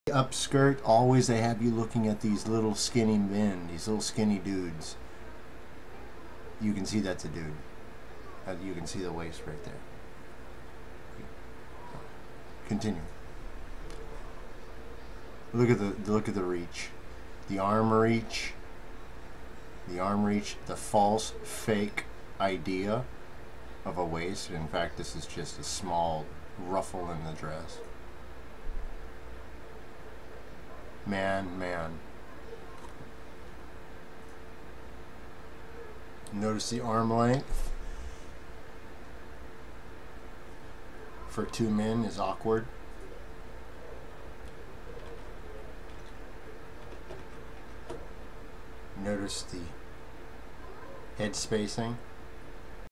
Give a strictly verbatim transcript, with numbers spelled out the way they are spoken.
Upskirt, always they have you looking at these little skinny men, these little skinny dudes. You can see that's a dude. Uh, you can see the waist right there. Continue. Look at the look at the reach, the arm reach, the arm reach, the false, fake idea of a waist. In fact, this is just a small ruffle in the dress. Man, man. Notice the arm length for two men is awkward. Notice the head spacing.